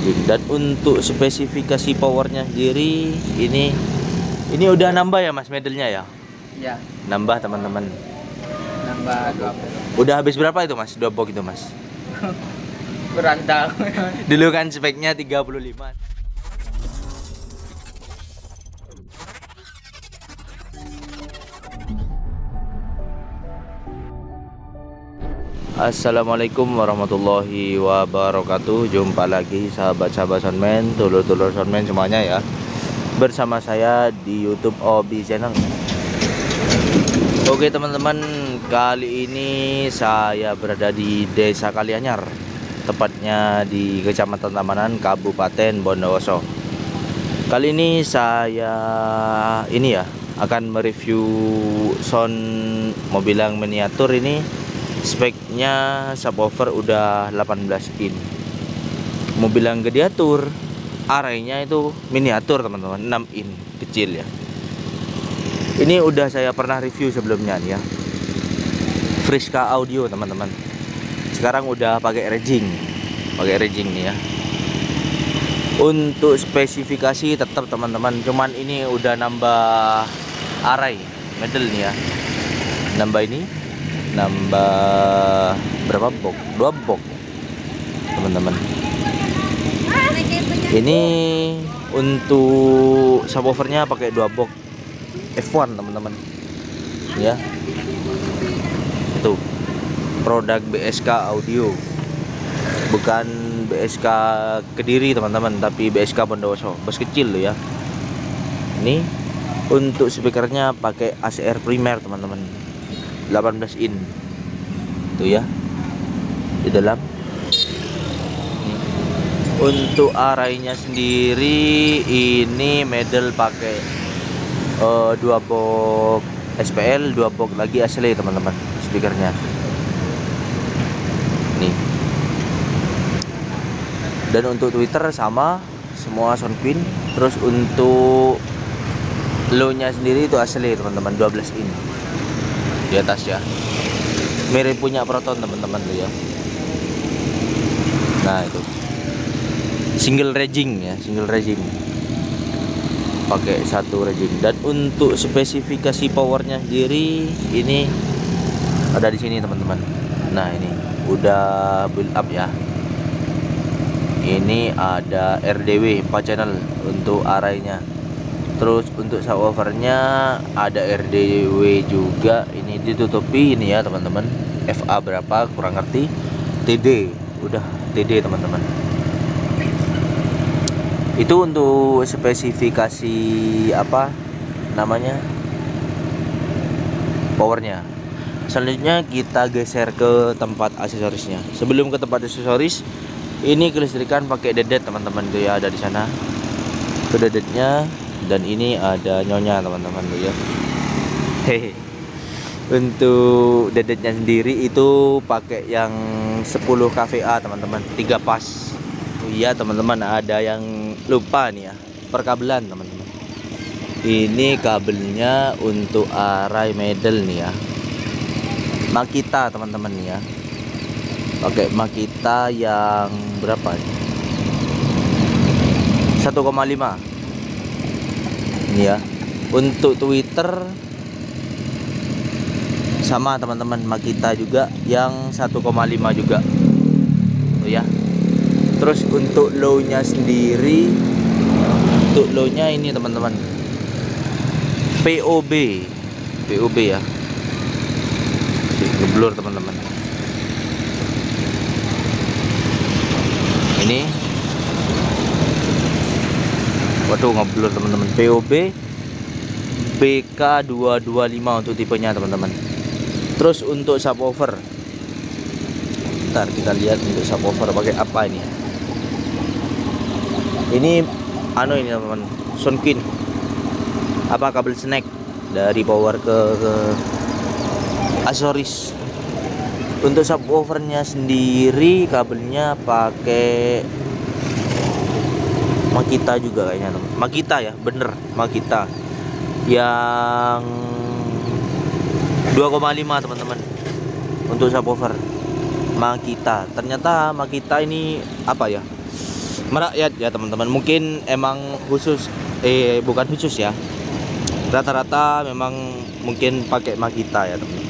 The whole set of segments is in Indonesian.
Dan untuk spesifikasi powernya sendiri ini udah nambah ya Mas medalnya ya? Iya. Nambah teman-teman. Nambah 2 box. Udah habis berapa itu Mas? 2 box itu Mas? Kurang tahu. Dulu kan speknya 35. Assalamualaikum warahmatullahi wabarakatuh. Jumpa lagi sahabat-sahabat soundman, dulur-dulur soundman semuanya ya. Bersama saya di YouTube Obi Channel. Oke teman-teman, kali ini saya berada di Desa Kalianyar, tepatnya di Kecamatan Tamanan, Kabupaten Bondowoso. Kali ini saya akan mereview sound mobil yang miniatur ini. Speknya subwoofer udah 18 in. Mobil yang gediatur, arraynya itu miniatur teman-teman, 6 in, kecil ya. Ini udah saya pernah review sebelumnya nih ya. Friska Audio teman-teman. Sekarang udah pakai raging nih ya. Untuk spesifikasi tetap teman-teman, cuman ini udah nambah array medal nih ya. Nambah berapa box? 2 box teman-teman. Ini untuk subwoofernya pakai 2 box F1 teman-teman ya. Itu produk BSK Audio, bukan BSK Kediri teman-teman, tapi BSK Bondowoso, bos kecil loh ya. Ini untuk speakernya pakai ACR primer teman-teman, 18 in tuh ya di dalam. Untuk arraynya sendiri ini medal pakai 2 box SPL, 2 box lagi asli teman-teman speakernya nih. Dan untuk tweeter sama semua soundpin. Terus untuk low nya sendiri itu asli teman-teman, 12 in di atas ya, mirip punya Proton teman-teman tuh ya. Nah itu single raging ya, pakai 1 raging. Dan untuk spesifikasi powernya sendiri ini ada di sini teman-teman. Nah ini udah build up ya. Ini ada RDW 4 channel untuk arraynya. Terus untuk subwoofernya ada RDW juga. Ini ditutupi ini ya teman-teman. FA berapa kurang ngerti. TD, udah TD teman-teman. Itu untuk spesifikasi apa namanya, powernya. Selanjutnya kita geser ke tempat aksesorisnya. Sebelum ke tempat aksesoris, ini kelistrikan pakai dedet teman-teman tuh ya, ada di sana tuh dedetnya. Dan ini ada nyonya teman-teman tuh ya. Hehe. Untuk dedetnya sendiri itu pakai yang 10 kVA teman-teman, 3 pas. Oh iya teman-teman, ada yang lupa nih ya, perkabelan teman-teman. Ini kabelnya untuk array medal nih ya, Makita teman-teman nih ya. Pakai Makita yang berapa nih? 1,5 ini ya. Untuk Twitter sama teman-teman, Makita juga yang 1,5 juga tuh ya. Terus untuk low nya sendiri, untuk low nya ini teman-teman, POB ya, ngeblur teman-teman. Ini waduh ngeblur teman-teman. POB BK225 untuk tipenya teman-teman. Terus untuk subwoofer, ntar kita lihat untuk subwoofer pakai apa ini. Ini ini teman-teman, Soundkin apa, kabel snack dari power ke aksesoris. Untuk subwoofernya sendiri kabelnya pakai Makita juga kayaknya teman. Makita ya, bener Makita yang 2,5 teman-teman. Untuk subwoofer Makita, ternyata Makita ini apa ya, merakyat ya teman-teman. Mungkin emang khusus bukan khusus ya, rata-rata memang mungkin pakai Makita ya teman-teman.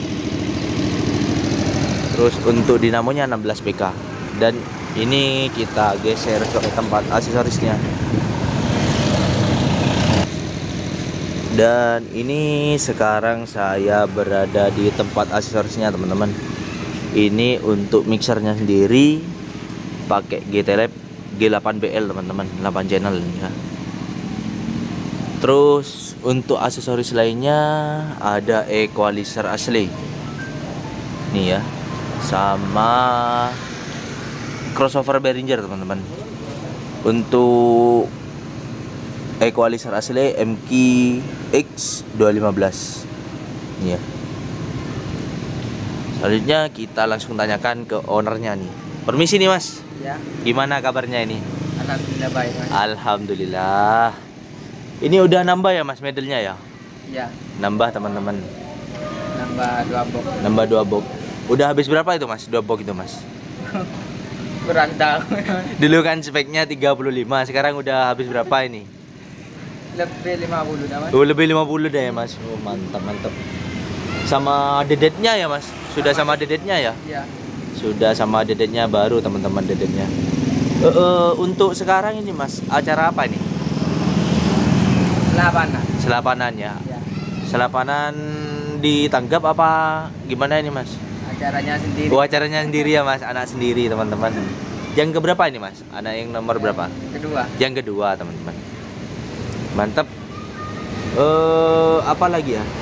Terus untuk dinamonya 16 PK. Dan ini kita geser ke tempat aksesorisnya. Dan ini sekarang saya berada di tempat aksesorisnya teman-teman. Ini untuk mixernya sendiri pakai GT-Lab G8BL teman-teman, 8 channel ya. Terus untuk aksesoris lainnya ada equalizer asli nih ya, sama crossover Behringer teman-teman. Untuk equalizer asli MK X215 nih ya. Selanjutnya kita langsung tanyakan ke ownernya nih. Permisi nih mas, Ya, gimana kabarnya ini? alhamdulillah baik mas. Alhamdulillah. Ini udah nambah ya mas medelnya ya? Ya, Nambah teman-teman. nambah 2 box. Nambah 2 box. Udah habis berapa itu mas? 2 box itu mas? Kurang tahu. Dulu kan speknya 35, sekarang udah habis berapa ini? Lebih 50 dah mas. Oh, lebih 50 deh ya mas. Oh, mantap mantap. Sama dedetnya ya mas? Sudah sama dedetnya ya? Ya, Sudah sama dedetnya baru teman-teman dedetnya. Untuk sekarang ini mas, acara apa nih? Lapangan. Selapanan ya. Ya, Selapanan ditanggap apa gimana ini mas? acaranya sendiri. Oh, acaranya sendiri ya mas, anak sendiri teman-teman. Yang keberapa ini mas? Anak yang nomor berapa? Kedua. Yang kedua teman-teman. Mantap. Apa lagi ya?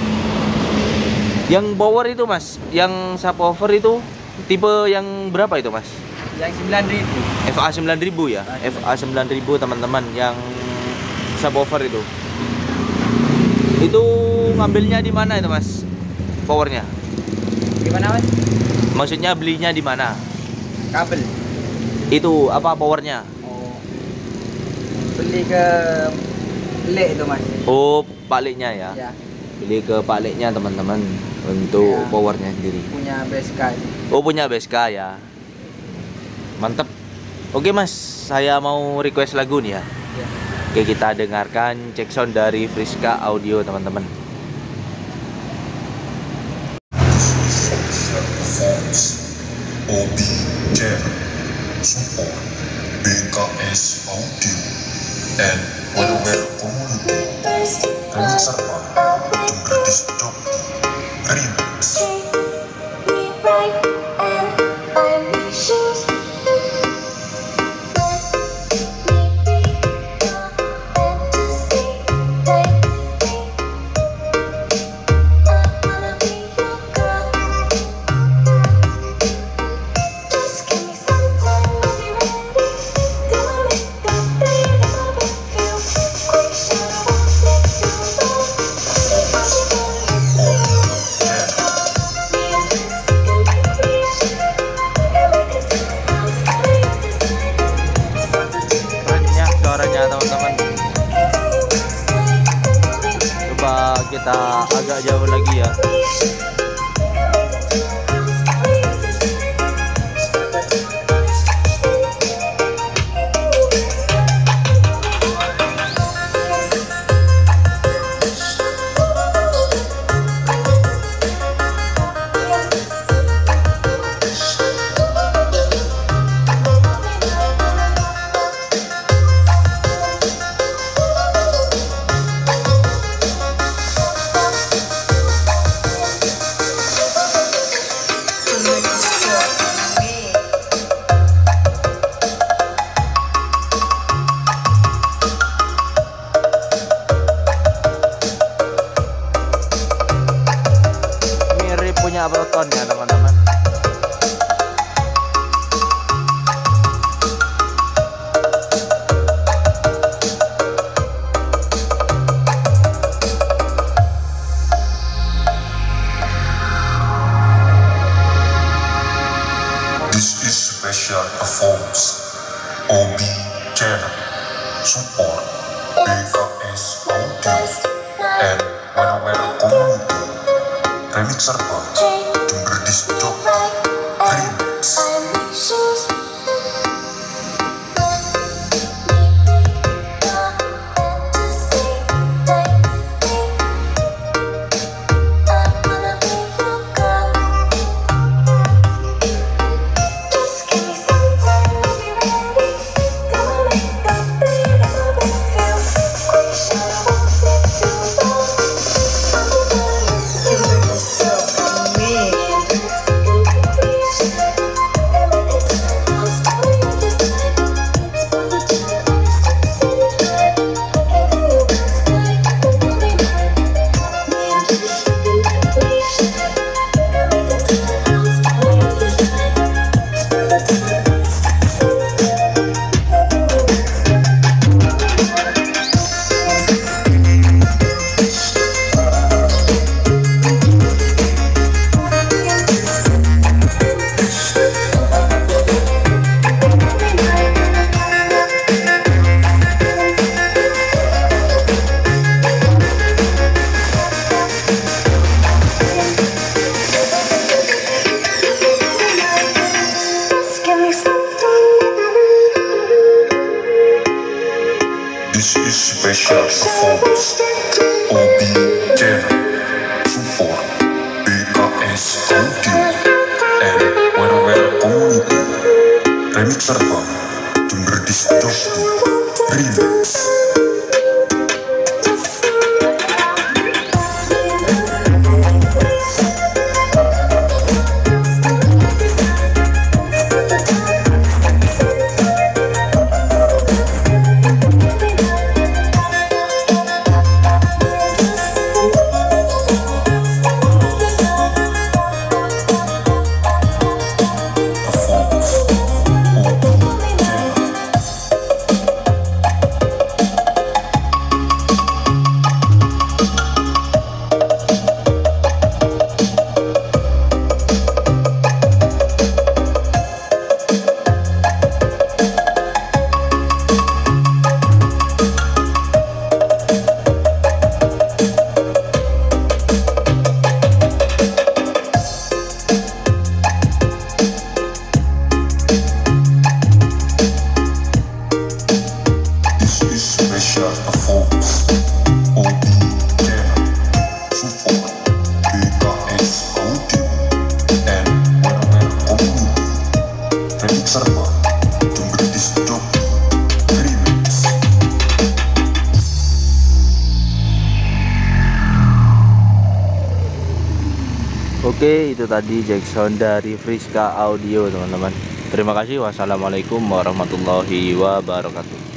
Yang power itu mas, yang subwoofer itu tipe yang berapa itu mas? Yang 9.000. FA 9000 ya? FA 9000 teman-teman, yang subwoofer itu. Itu ngambilnya di mana itu mas? Powernya? Gimana mas? Maksudnya belinya di mana? Kabel. Itu apa powernya? Oh, beli ke Lek itu mas. Oh, paliknya ya. Ya, Beli ke paliknya teman-teman untuk Ya. powernya sendiri. punya BSK. Oh, punya BSK ya. Mantep. Oke mas, saya mau request lagu nih ya. Ya. Oke, kita dengarkan cek sound dari Friska Audio teman-teman. OB Channel Support BKS Audio and Well Community Remix serta Jember Disc Remix. Banyak suaranya teman-teman. Coba kita agak jauh lagi ya. Mirip punya Proton ya teman-teman. This is special performance OB Channel Support BKS Audio and Well Community Remix serta Jember Disc Remix. This is special performance. OB channel support BKS Audio and Where Community. Remix serba Jumber Distortion Remix. Special performance OB channel support BKS Audio and Where Community. Remix serba Jumber Distortion Remix. Oke, itu tadi Jackson dari Friska Audio teman-teman. Terima kasih. Wassalamualaikum warahmatullahi wabarakatuh.